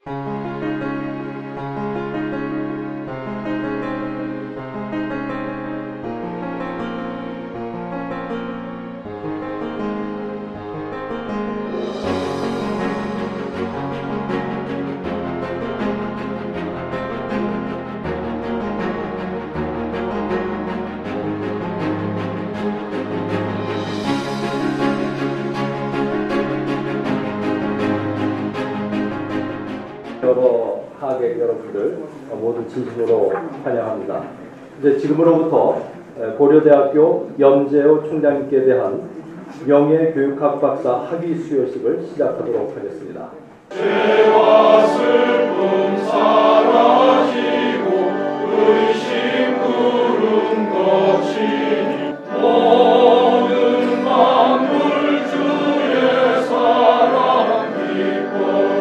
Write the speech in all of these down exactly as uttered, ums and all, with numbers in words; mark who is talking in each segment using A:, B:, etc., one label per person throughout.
A: 여러 하객 여러분들 모두 진심으로 환영합니다. 이제 지금으로부터 고려대학교 염재호 총장님께 대한 명예교육학 박사 학위 수여식을 시작하도록 하겠습니다.
B: 죄와 슬픔 사라지고 의심 구름 거치니 모든 만물 주의 사랑 기뻐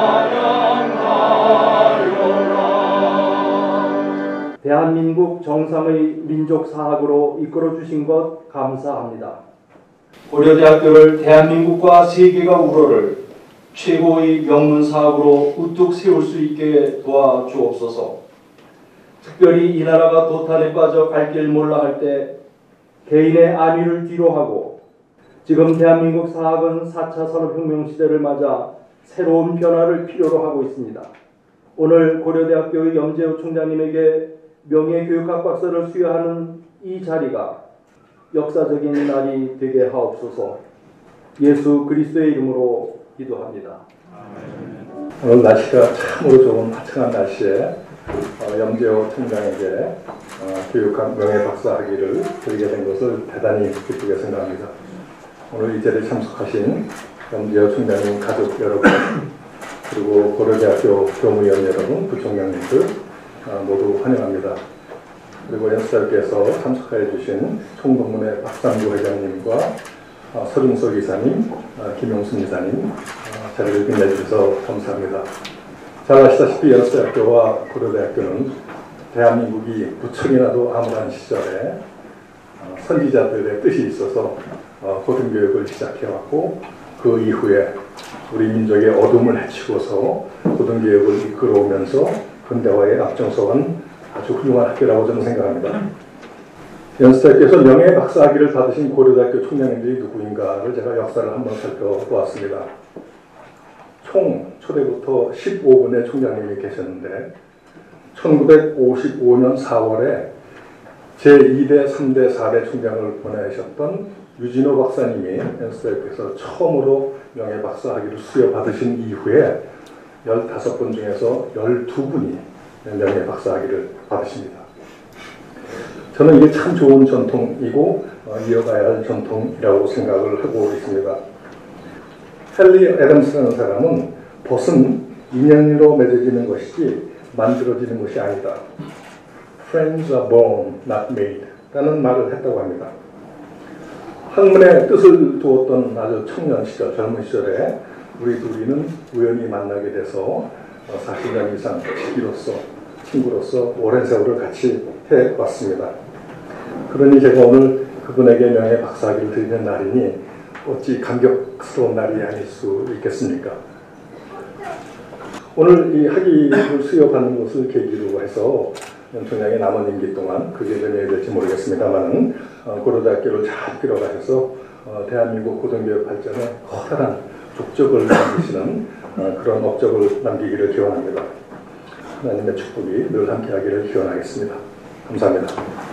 B: 찬양하여라.
A: 대한민국 정상의 민족사학으로 이끌어주신 것 감사합니다. 고려대학교를 대한민국과 세계가 우러를 최고의 명문사학으로 우뚝 세울 수 있게 도와주옵소서. 특별히 이 나라가 도탄에 빠져 갈 길 몰라 할 때 개인의 안위를 뒤로하고 지금 대한민국 사학은 사 차 산업혁명 시대를 맞아 새로운 변화를 필요로 하고 있습니다. 오늘 고려대학교의 염재호 총장님에게 명예교육학 박사를 수여하는 이 자리가 역사적인 날이 되게 하옵소서. 예수 그리스도의 이름으로 기도합니다. 아멘. 오늘 날씨가 참으로 좋은 화창한 날씨에 어, 염재호 총장에게 어, 교육학 명예박사 학위를 드리게 된 것을 대단히 기쁘게 생각합니다. 오늘 이 자리에 참석하신 염재호 총장님 가족 여러분, 그리고 고려대학교 교무위원 여러분, 부총장님들 어, 모두 환영합니다. 그리고 연수자께서 참석해 주신 총동문회 박상구 회장님과 어, 서중석 이사님, 어, 김용순 이사님 어, 자리를 빛내주셔서 감사합니다. 잘 아시다시피 연수대학교와 고려대학교는 대한민국이 부천이나도 암울한 시절에 어, 선지자들의 뜻이 있어서 어, 고등교육을 시작해왔고 그 이후에 우리 민족의 어둠을 헤치고서 고등교육을 이끌어오면서 근대화에 앞장서간 아주 훌륭한 학교라고 저는 생각합니다. 연수대학교에서 명예박사학위를 받으신 고려대학교 총장님들이 누구인가를 제가 역사를 한번 살펴보았습니다. 총 초대부터 십오 분의 총장님이 계셨는데 천구백오십오 년 사월에 제이 대, 삼 대, 사 대 총장을 보내셨던 유진호 박사님이 연수대학교에서 처음으로 명예박사학위를 수여받으신 이후에 열다섯 분 중에서 열두 분이 명예박사학위를 받으십니다. 저는 이게 참 좋은 전통이고 어, 이어가야 할 전통이라고 생각을 하고 있습니다. 헨리 애덤스라는 사람은 벗은 인연으로 맺어지는 것이지 만들어지는 것이 아니다. Friends are born, not made 라는 말을 했다고 합니다. 학문에 뜻을 두었던 아주 청년 시절, 젊은 시절에 우리 둘이는 우연히 만나게 돼서 사십 년 이상 지기로서, 친구로서 오랜 세월을 같이 해왔습니다. 그러니 제가 오늘 그분에게 명예박사학위를 드리는 날이니 어찌 감격스러운 날이 아닐 수 있겠습니까? 오늘 이 학위를 수여받는 것을 계기로 해서 연 총장의 남은 임기 동안 그게 변해야 모르겠습니다만 어, 고려대학교를 잘 끌어가셔서 어, 대한민국 고등교육 발전에 커다란 족적을 남기시는 어, 그런 업적을 남기기를 기원합니다. 하나님의 축복이 늘 함께하기를 기원하겠습니다. 감사합니다.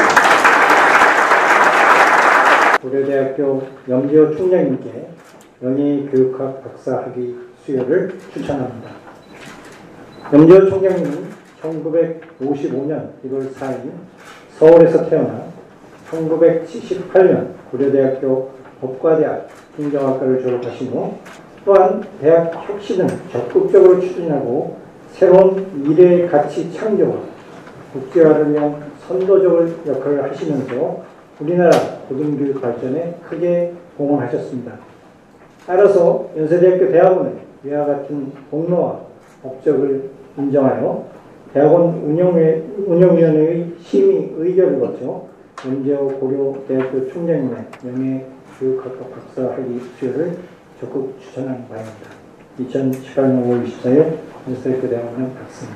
C: 고려대학교 염재호 총장님께 명예교육학 박사학위 수여를 추천합니다. 염재호 총장님은 천구백오십오 년 일월 사일 서울에서 태어나 천구백칠십팔 년 고려대학교 법과대학 행정학과를 졸업하신 후 또한 대학 혁신을 적극적으로 추진하고 새로운 미래의 가치 창조와 국제화를 위한 선도적 역할을 하시면서 우리나라 고등교육 발전에 크게 공헌하셨습니다. 따라서 연세대학교 대학원의 위와 같은 공로와 업적을 인정하여 대학원 운영회, 운영위원회의 심의 의결을 거쳐 염재호 고려대학교 총장님의 명예교육학과 박사학위 수여를 적극 추천한 바입니다. 이천십팔 년 오월 이십사일 연세대학교 대학원장 박승환.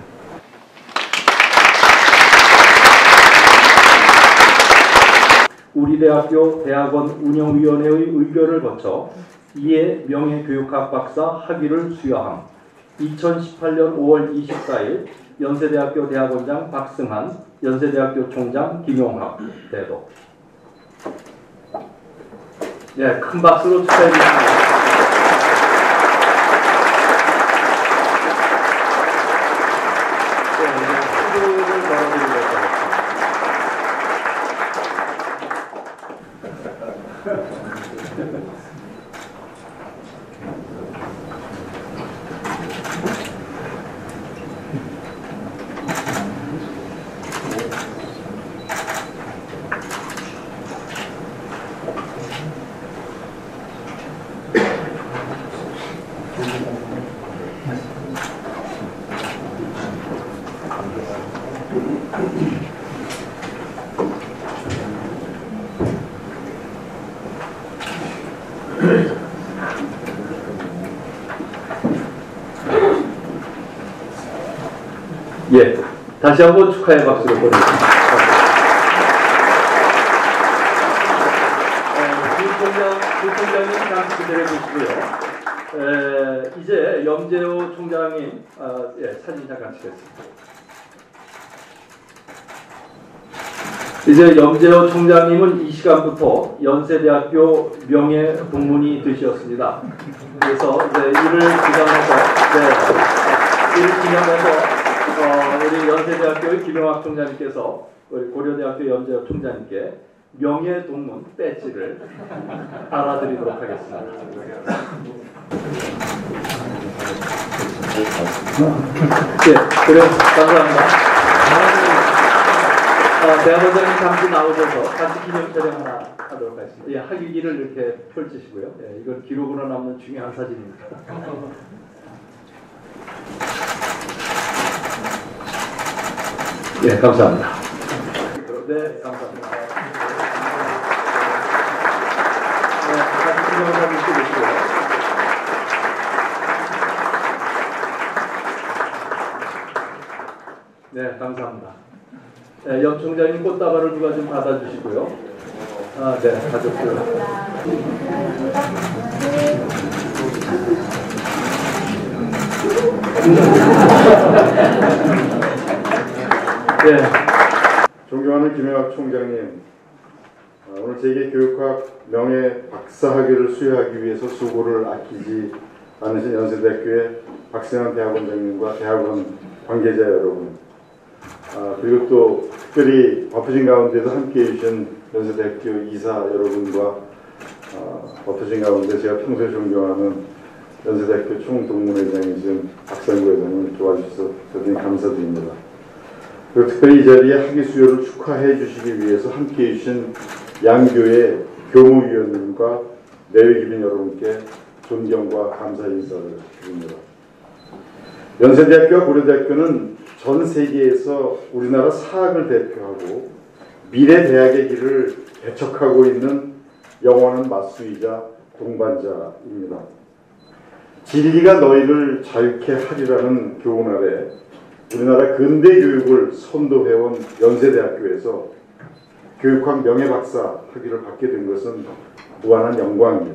A: 우리 대학교 대학원 운영위원회의 의결을 거쳐 이에 명예교육학 박사 학위를 수여함. 이천십팔 년 오월 이십사일 연세대학교 대학원장 박승환, 연세대학교 총장 김용학 대도. 예, 큰 박수로 축하해주십니다. 예, 다시 한번 축하의 박수를 보내드립니다. 부총장, 부총장님 잠시 기다려 주시고요. 이제 염재호 총장님 아, 예, 사진 잠깐 찍겠습니다. 이제 염재호 총장님은 이 시간부터 연세대학교 명예 동문이 되셨습니다. 그래서 이제 이를 기념해서, 네, 이를 기념해서 어, 우리 연세대학교의 김용학 총장님께서 우리 고려대학교 염재호 총장님께 명예 동문 배지를 알아드리도록 하겠습니다. 네, 그래 감사합니다. 아, 대학원장님 잠시 나오셔서 같이 기념 촬영 하나 하도록 하겠습니다. 예, 학위기를 이렇게 펼치시고요. 예, 이건 기록으로 남는 중요한 사진입니다. 예, 감사합니다. 네, 감사합니다. 네, 같이 기념을 좀 해주시고요. 네, 감사합니다. 네, 염 총장님 꽃다발을 누가 좀 받아주시고요. 아, 네, 가족들. 네.
D: 존경하는 김용학 총장님, 오늘 재계교육학 명예 박사학위를 수여하기 위해서 수고를 아끼지 않으신 연세대학교의 박승환 대학원장님과 대학원 관계자 여러분, 아, 그리고 또 특별히 바쁘신 가운데도 함께해 주신 연세대학교 이사 여러분과 아, 바쁘신 가운데 제가 평소에 존경하는 연세대학교 총동문회장이신 박상구 회장님 도와주셔서 대단히 감사드립니다. 그리고 특별히 이 자리에 학위 수여를 축하해 주시기 위해서 함께해 주신 양교의 교무위원님과 내외기빈 여러분께 존경과 감사 인사를 드립니다. 연세대학교와 고려대학교는 전 세계에서 우리나라 사학을 대표하고 미래 대학의 길을 개척하고 있는 영원한 맞수이자 동반자입니다. 진리가 너희를 자유케 하리라는 교훈 아래 우리나라 근대 교육을 선도해온 연세대학교에서 교육학 명예박사 학위를 받게 된 것은 무한한 영광입니다.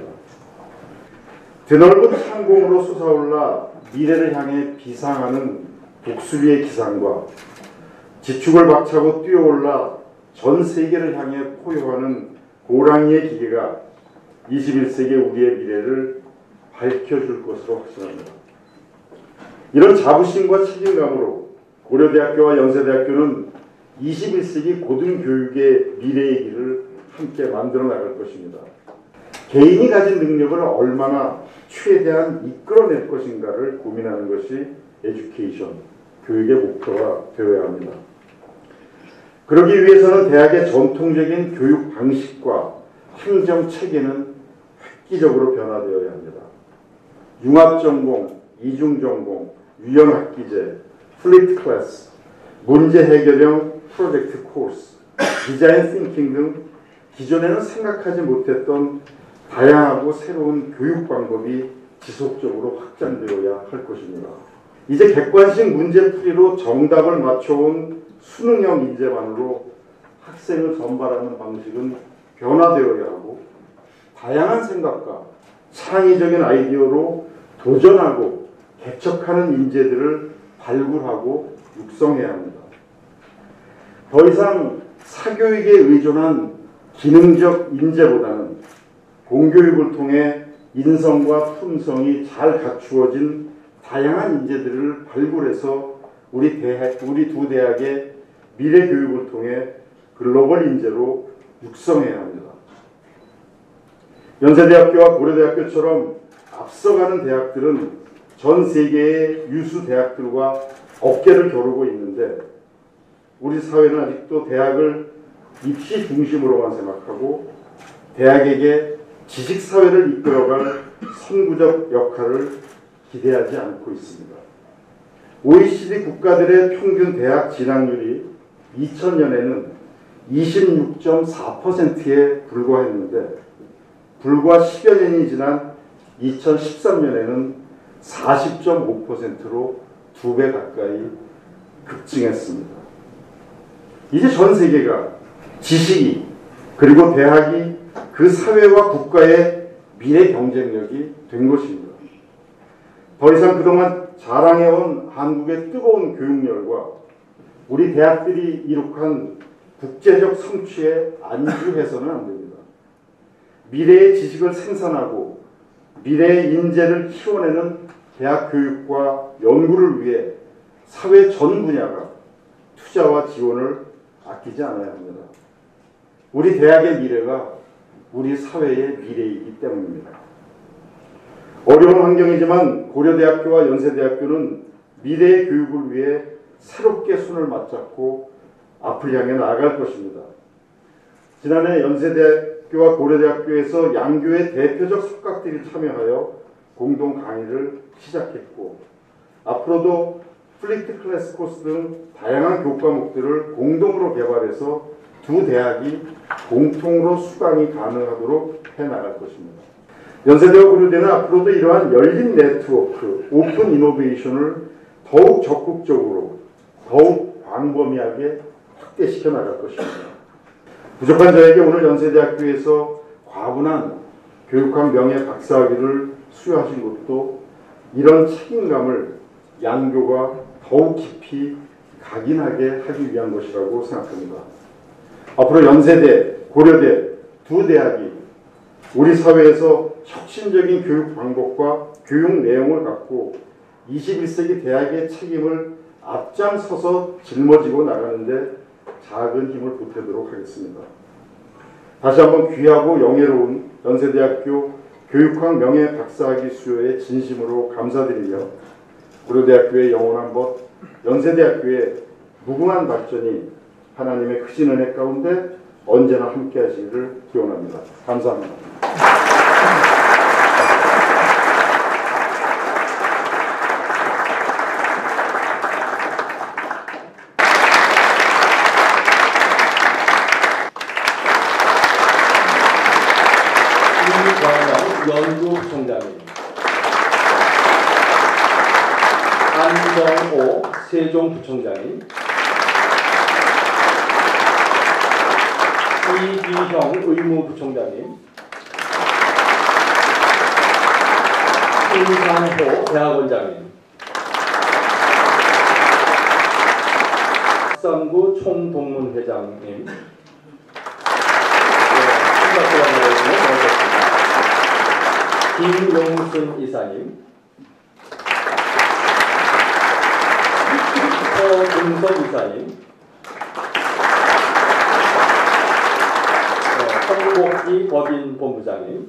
D: 드넓은 상공으로 솟아올라 미래를 향해 비상하는 독수리의 기상과 지축을 박차고 뛰어올라 전 세계를 향해 포효하는 고랑이의 기계가 이십일 세기 우리의 미래를 밝혀줄 것으로 확신합니다. 이런 자부심과 책임감으로 고려대학교와 연세대학교는 이십일 세기 고등교육의 미래의 길을 함께 만들어 나갈 것입니다. 개인이 가진 능력을 얼마나 최대한 이끌어낼 것인가를 고민하는 것이 에듀케이션, 교육의 목표가 되어야 합니다. 그러기 위해서는 대학의 전통적인 교육 방식과 행정 체계는 획기적으로 변화되어야 합니다. 융합전공, 이중전공, 유형학기제, 플립 클래스, 문제 해결형 프로젝트 코र्스, 디자인 띵킹 등 기존에는 생각하지 못했던 다양하고 새로운 교육 방법이 지속적으로 확장되어야 할 것입니다. 이제 객관식 문제풀이로 정답을 맞춰온 수능형 인재만으로 학생을 전발하는 방식은 변화되어야 하고 다양한 생각과 창의적인 아이디어로 도전하고 개척하는 인재들을 발굴하고 육성해야 합니다. 더 이상 사교육에 의존한 기능적 인재보다는 공교육을 통해 인성과 품성이 잘 갖추어진 다양한 인재들을 발굴해서 우리 대학, 우리 두 대학의 미래 교육을 통해 글로벌 인재로 육성해야 합니다. 연세대학교와 고려대학교처럼 앞서가는 대학들은 전 세계의 유수 대학들과 어깨를 겨루고 있는데 우리 사회는 아직도 대학을 입시 중심으로만 생각하고 대학에게 지식사회를 이끌어갈 선구적 역할을 기대하지 않고 있습니다. 오이시디 국가들의 평균 대학 진학률이 이천 년에는 이십육 점 사 퍼센트에 불과했는데 불과 십여 년이 지난 이천십삼 년에는 사십 점 오 퍼센트로 두 배 가까이 급증했습니다. 이제 전 세계가 지식이 그리고 대학이 그 사회와 국가의 미래 경쟁력이 된 것입니다. 더 이상 그동안 자랑해온 한국의 뜨거운 교육열과 우리 대학들이 이룩한 국제적 성취에 안주해서는 안 됩니다. 미래의 지식을 생산하고 미래의 인재를 키워내는 대학 교육과 연구를 위해 사회 전 분야가 투자와 지원을 아끼지 않아야 합니다. 우리 대학의 미래가 우리 사회의 미래이기 때문입니다. 어려운 환경이지만 고려대학교와 연세대학교는 미래의 교육을 위해 새롭게 손을 맞잡고 앞을 향해 나아갈 것입니다. 지난해 연세대학교와 고려대학교에서 양교의 대표적 석각들이 참여하여 공동 강의를 시작했고 앞으로도 플리트 클래스 코스 등 다양한 교과목들을 공동으로 개발해서 두 대학이 공통으로 수강이 가능하도록 해나갈 것입니다. 연세대와 고려대는 앞으로도 이러한 열린 네트워크, 오픈 이노베이션을 더욱 적극적으로, 더욱 광범위하게 확대시켜 나갈 것입니다. 부족한 저에게 오늘 연세대학교에서 과분한 교육학 명예 박사학위를 수여하신 것도 이런 책임감을 양교가 더욱 깊이 각인하게 하기 위한 것이라고 생각합니다. 앞으로 연세대, 고려대 두 대학이 우리 사회에서 혁신적인 교육 방법과 교육 내용을 갖고 이십일 세기 대학의 책임을 앞장서서 짊어지고 나가는데 작은 힘을 보태도록 하겠습니다. 다시 한번 귀하고 영예로운 연세대학교 교육학 명예 박사학위 수여에 진심으로 감사드리며 고려대학교의 영원한 벗, 연세대학교의 무궁한 발전이 하나님의 크신 은혜 가운데 언제나 함께 하시기를 기원합니다. 감사합니다.
A: 연구총장님, 안정호 세종부총장님, 이기형 의무부총장님, 김상호 대학원장님, 박상구 총동문회장님, 김용순 이사님, 서동석 이사님, 성복기 법인 본부장님,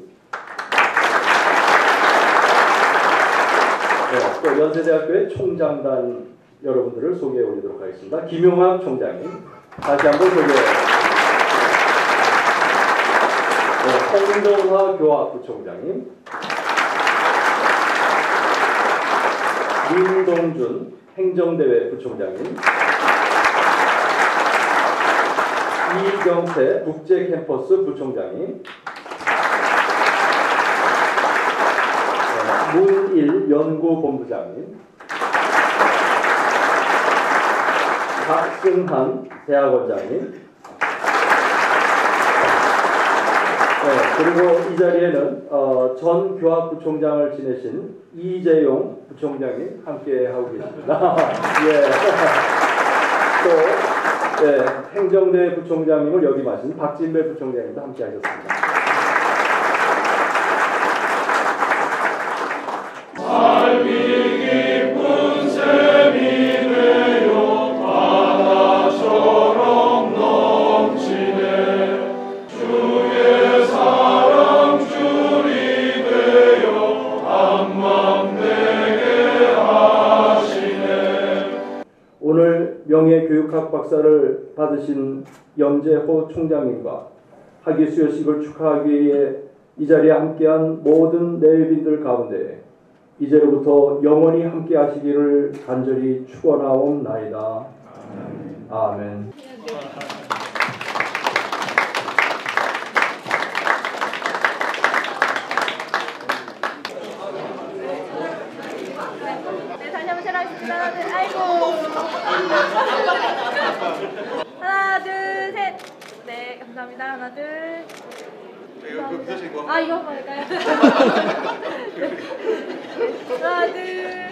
A: 네, 또 연세대학교의 총장단 여러분들을 소개해 올리도록 하겠습니다. 김용학 총장님, 다시 한번 소개해 홍동화 교학부총장님, 윤동준 행정대회 부총장님, 이경태 국제캠퍼스 부총장님, 문일 연구본부장님, 박승한 대학원장님, 네, 그리고 이 자리에는 어, 전 교학부총장을 지내신 이재용 부총장님 함께 하고 계십니다. 예. 또 예, 행정대 부총장님을 역임하신 박진배 부총장님도 함께 하셨습니다.
B: 삶이 깊은 샘이 되어 바다처럼 넘치네. 주의 사랑 줄이 되어 한맘 되게 하시네.
A: 오늘 명예교육학 박사를 받으신 염재호 총장님과 학위 수여식을 축하하기 위해 이 자리에 함께한 모든 내빈들 가운데 이제로부터 영원히 함께 하시기를 간절히 축원하옵나이다. 아멘.
E: 네, 다시 한번 촬영하겠습니다. 하나, 둘, 아이고. 하나, 둘, 셋. 네, 감사합니다. 하나, 둘. 감사합니다. 아, 이거 한번 할까요? 하나, 둘.